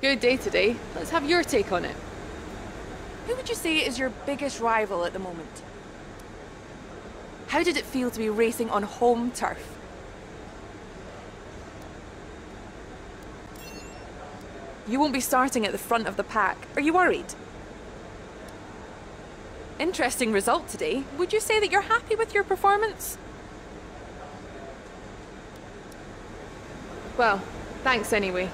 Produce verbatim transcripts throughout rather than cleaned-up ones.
Good day today. Let's have your take on it. Who would you say is your biggest rival at the moment? How did it feel to be racing on home turf? You won't be starting at the front of the pack. Are you worried? Interesting result today. Would you say that you're happy with your performance? Well, thanks anyway.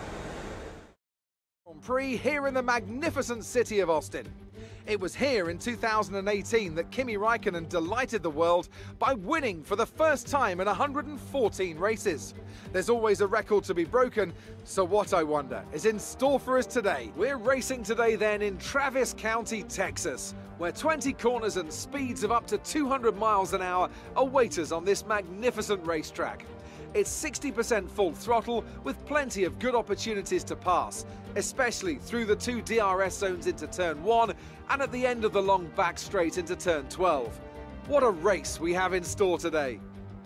Grand Prix here in the magnificent city of Austin. It was here in two thousand eighteen that Kimi Raikkonen delighted the world by winning for the first time in one hundred fourteen races. There's always a record to be broken, so what, I wonder, is in store for us today? We're racing today then in Travis County, Texas, where twenty corners and speeds of up to two hundred miles an hour await us on this magnificent racetrack. It's sixty percent full throttle with plenty of good opportunities to pass, especially through the two D R S zones into turn one and at the end of the long back straight into turn twelve. What a race we have in store today.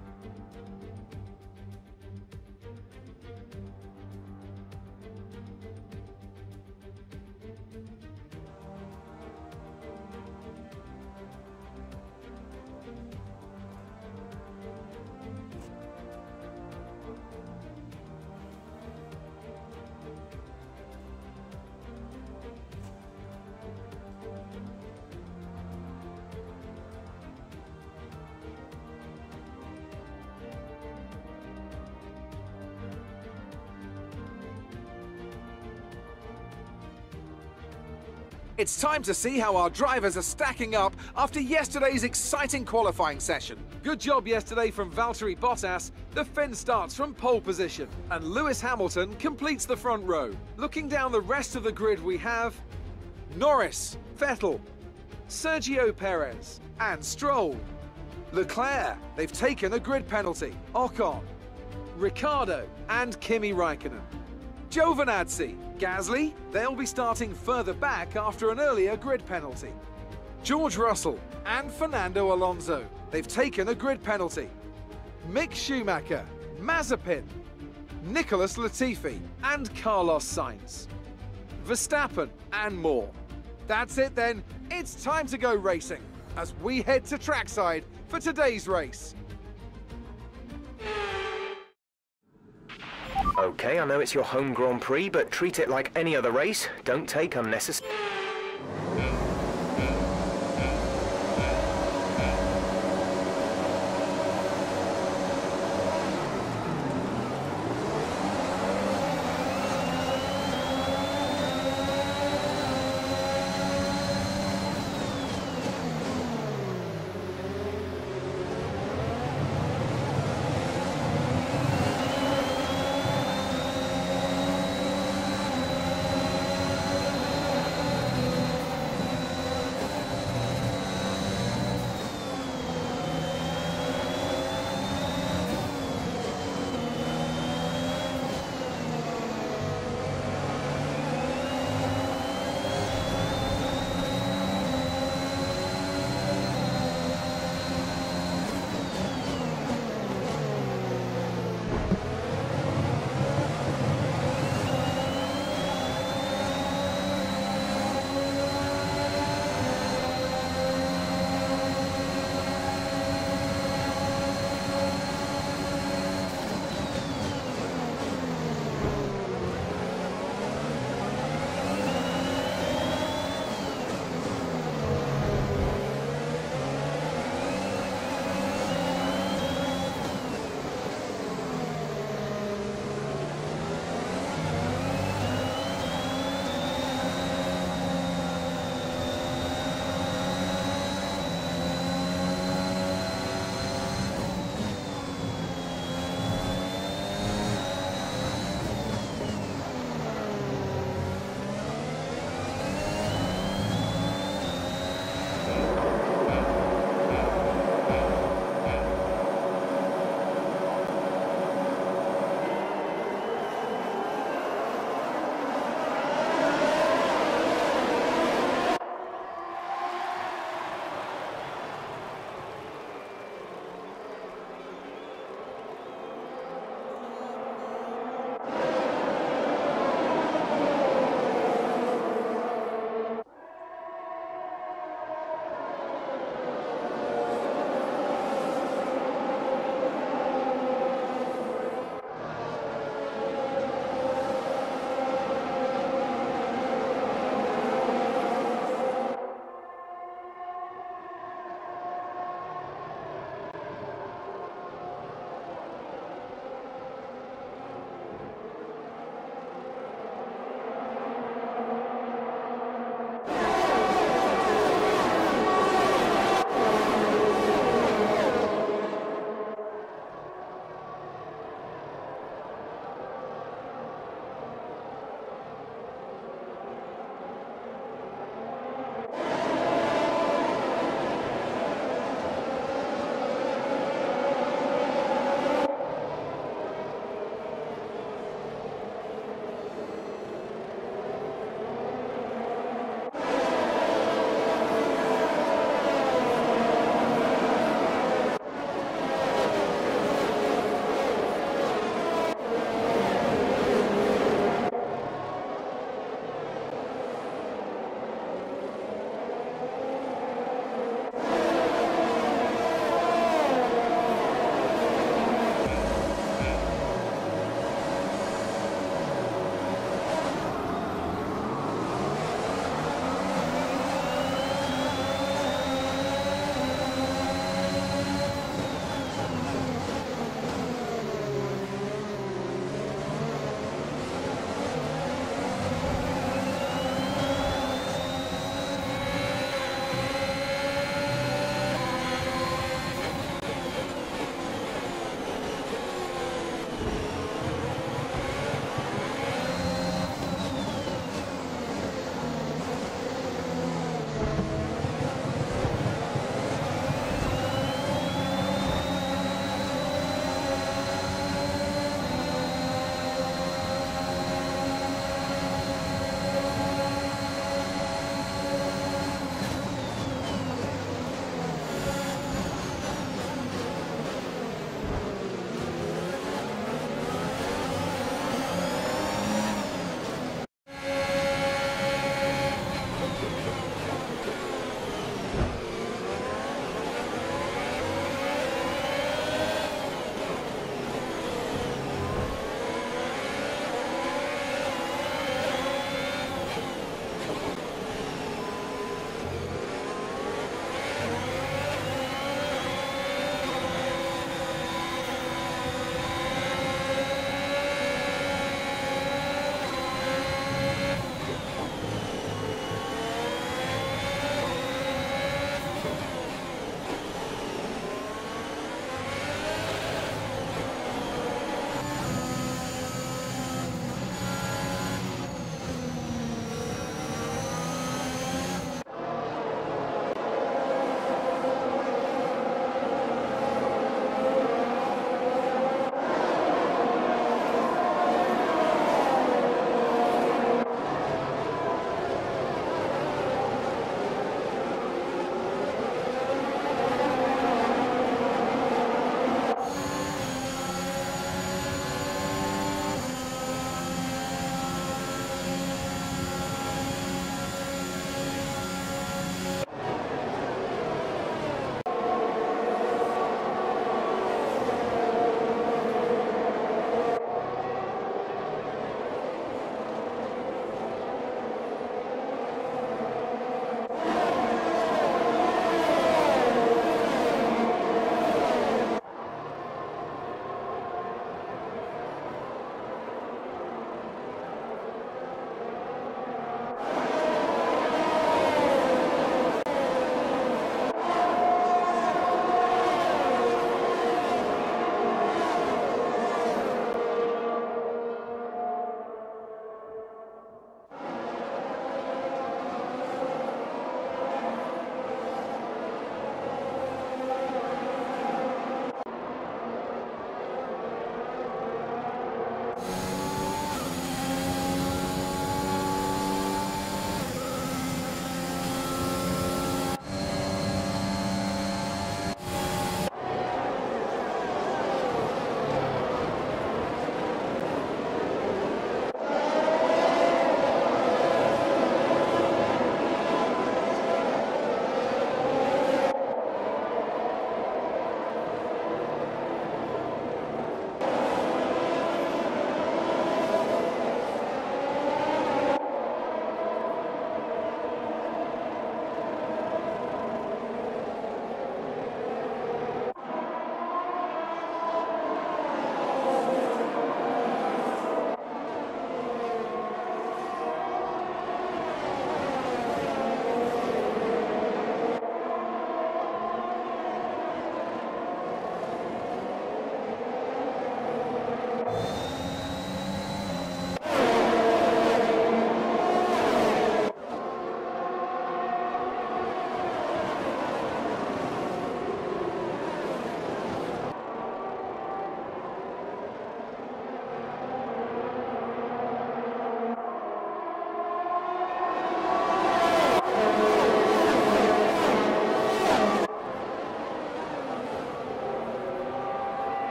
It's time to see how our drivers are stacking up after yesterday's exciting qualifying session. Good job yesterday from Valtteri Bottas. The Finn starts from pole position, and Lewis Hamilton completes the front row. Looking down the rest of the grid, we have Norris, Vettel, Sergio Perez, and Stroll. Leclerc, they've taken a grid penalty. Ocon, Ricciardo, and Kimi Raikkonen. Giovinazzi, Gasly, they'll be starting further back after an earlier grid penalty. George Russell and Fernando Alonso, they've taken a grid penalty. Mick Schumacher, Mazepin, Nicholas Latifi and Carlos Sainz. Verstappen and more. That's it then, it's time to go racing as we head to trackside for today's race. Okay, I know it's your home Grand Prix, but treat it like any other race. Don't take unnecessary...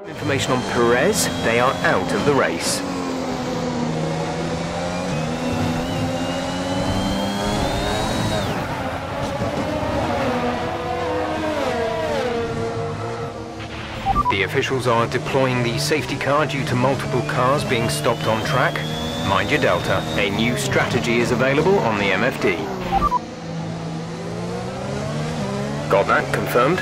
Information on Perez, they are out of the race. The officials are deploying the safety car due to multiple cars being stopped on track. Mind your delta, a new strategy is available on the M F D. Got that confirmed?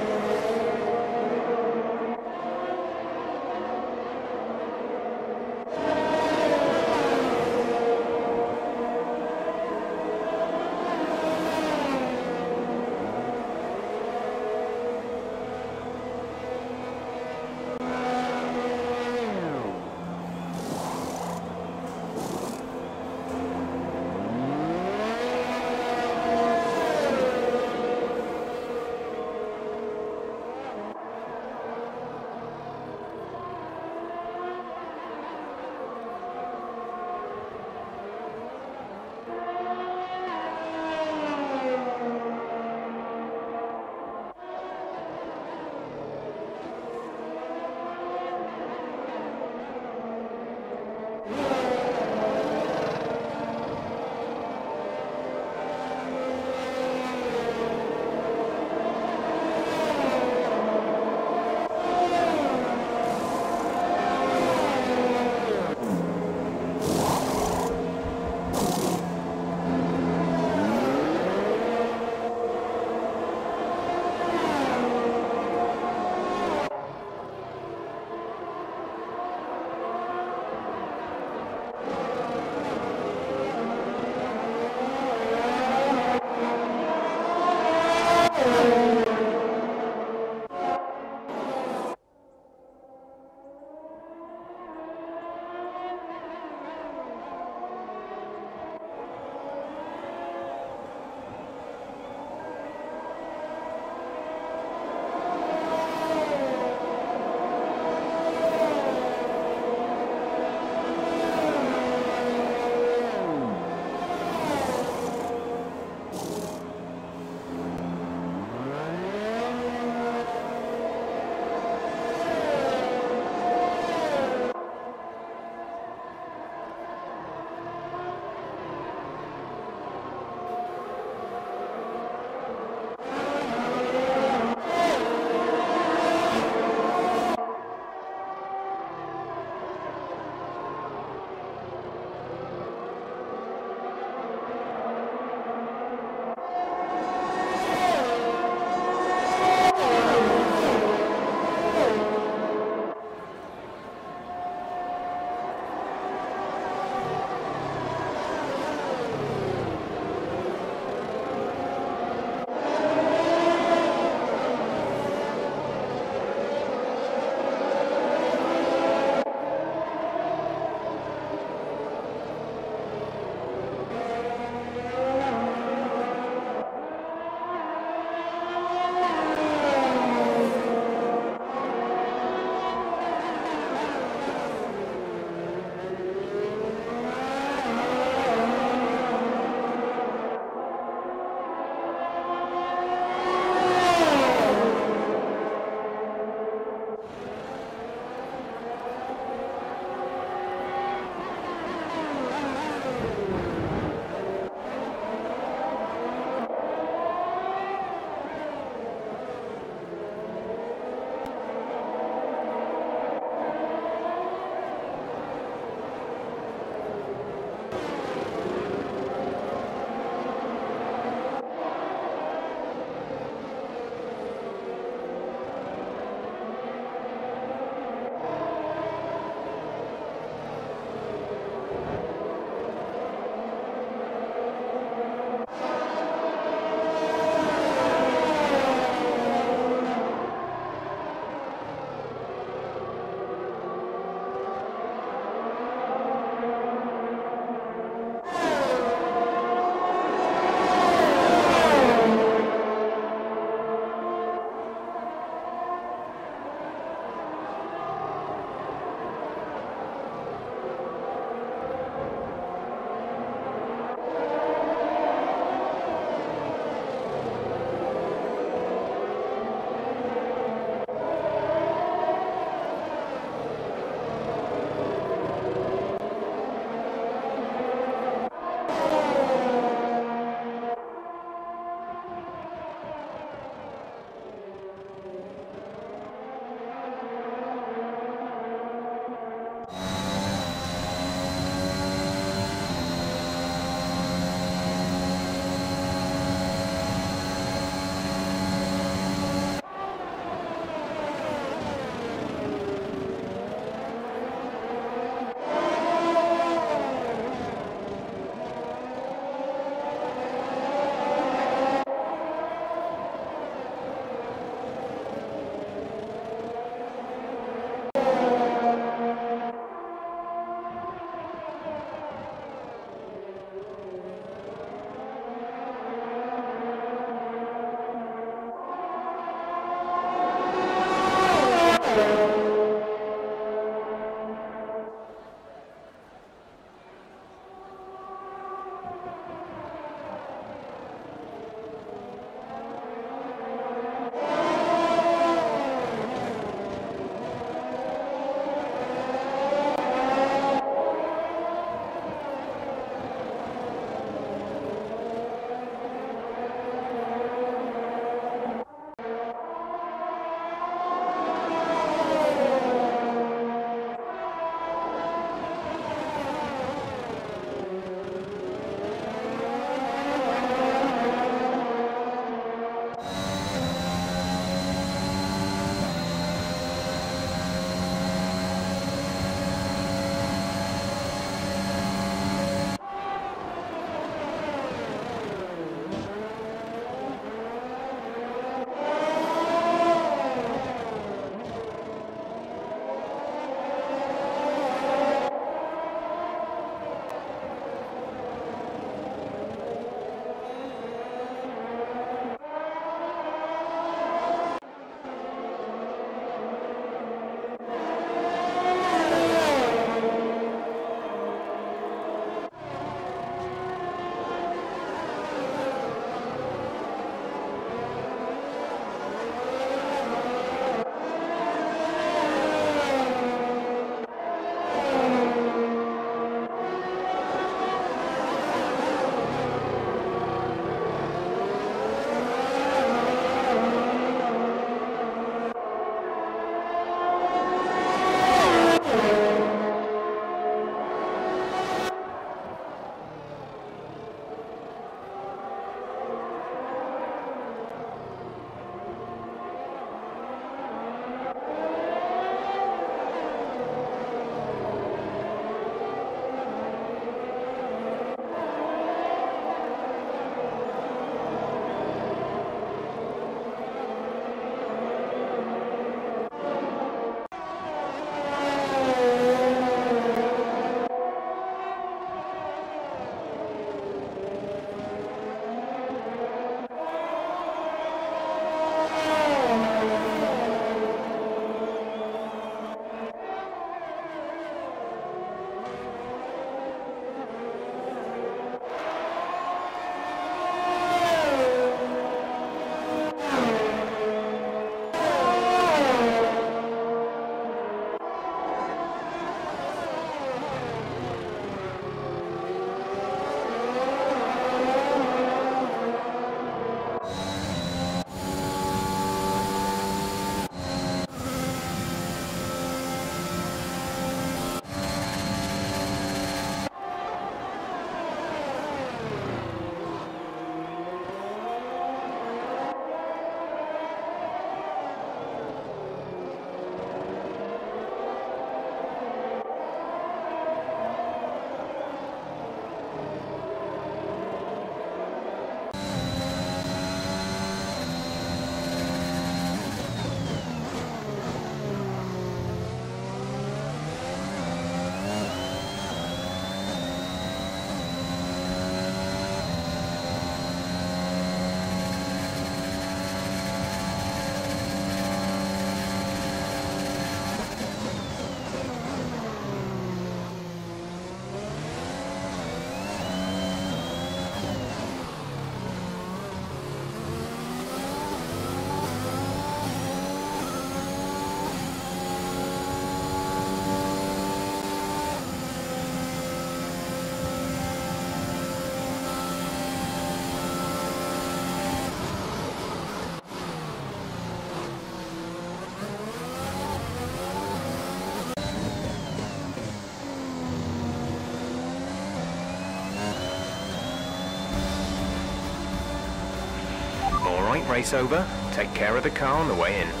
race over, take care of the car on the way in.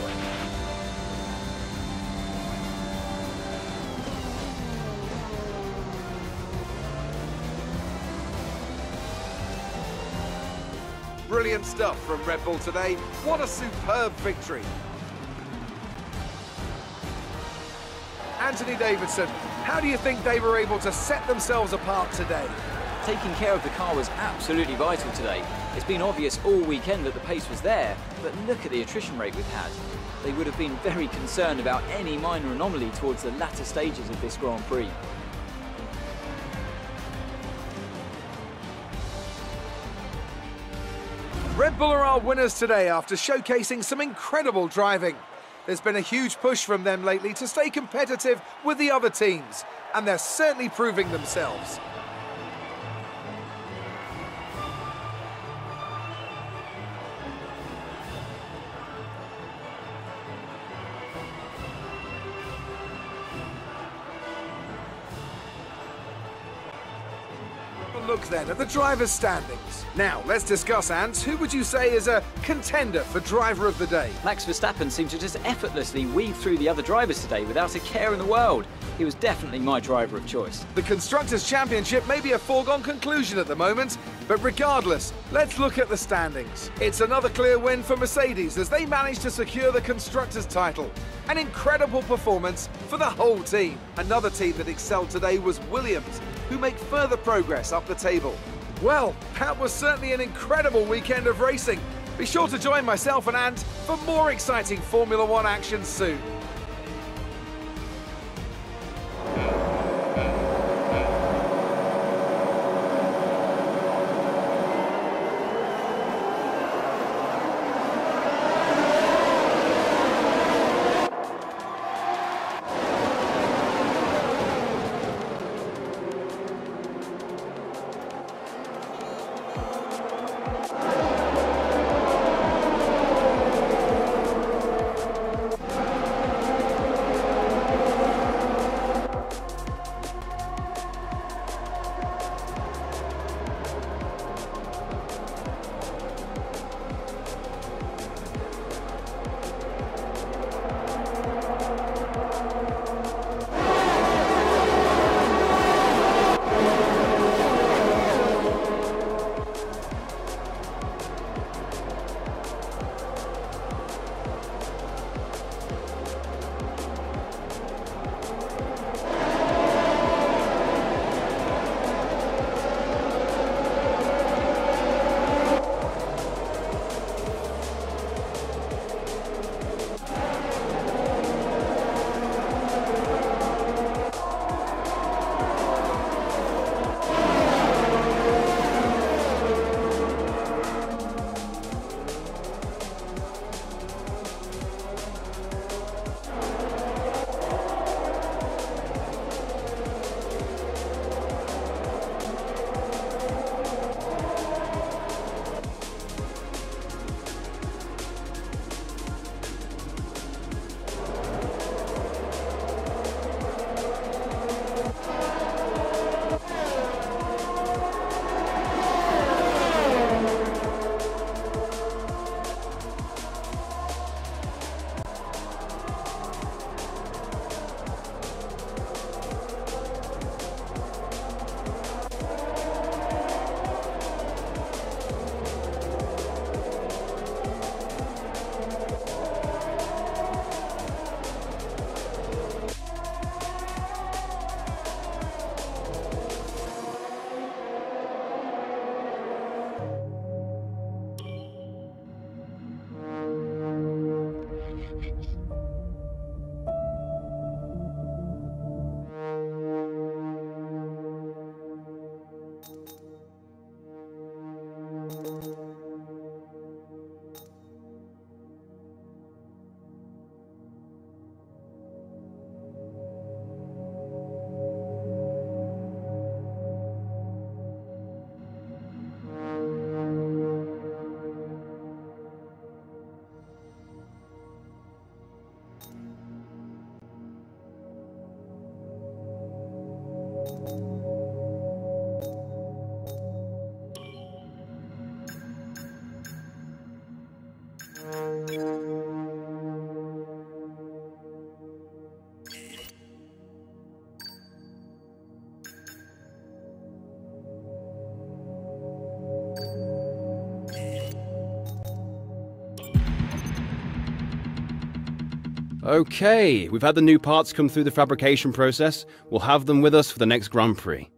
Brilliant stuff from Red Bull today. What a superb victory. Anthony Davidson, how do you think they were able to set themselves apart today? Taking care of the car was absolutely vital today. It's been obvious all weekend that the pace was there, but look at the attrition rate we've had. They would have been very concerned about any minor anomaly towards the latter stages of this Grand Prix. Red Bull are our winners today after showcasing some incredible driving. There's been a huge push from them lately to stay competitive with the other teams, and they're certainly proving themselves. Look then at the drivers' standings. Now, let's discuss, Ant. Who would you say is a contender for driver of the day? Max Verstappen seemed to just effortlessly weave through the other drivers today without a care in the world. He was definitely my driver of choice. The Constructors' Championship may be a foregone conclusion at the moment, but regardless, let's look at the standings. It's another clear win for Mercedes as they managed to secure the Constructors' title. An incredible performance for the whole team. Another team that excelled today was Williams, who make further progress up the table. Well, that was certainly an incredible weekend of racing. Be sure to join myself and Ant for more exciting Formula One action soon. Okay, we've had the new parts come through the fabrication process. We'll have them with us for the next Grand Prix.